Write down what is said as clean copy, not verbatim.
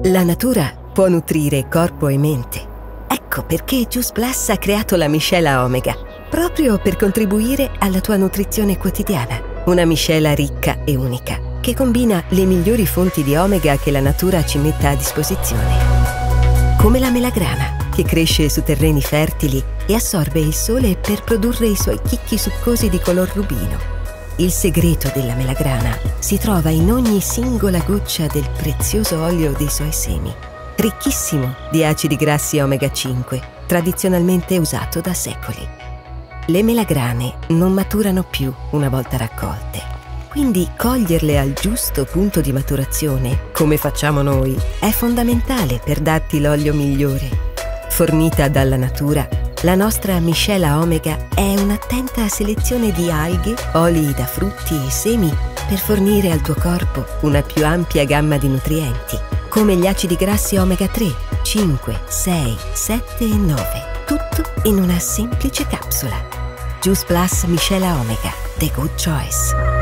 La natura può nutrire corpo e mente. Ecco perché Juice Plus ha creato la miscela Omega, proprio per contribuire alla tua nutrizione quotidiana. Una miscela ricca e unica, che combina le migliori fonti di omega che la natura ci metta a disposizione. Come la melagrana, che cresce su terreni fertili e assorbe il sole per produrre i suoi chicchi succosi di color rubino. Il segreto della melagrana si trova in ogni singola goccia del prezioso olio dei suoi semi, ricchissimo di acidi grassi omega 5, tradizionalmente usato da secoli. Le melagrane non maturano più una volta raccolte, quindi coglierle al giusto punto di maturazione, come facciamo noi, è fondamentale per darti l'olio migliore. Fornita dalla natura, la nostra miscela Omega è un'attenta selezione di alghe, oli da frutti e semi per fornire al tuo corpo una più ampia gamma di nutrienti, come gli acidi grassi Omega 3, 5, 6, 7 e 9, tutto in una semplice capsula. Juice Plus miscela Omega, The Good Choice.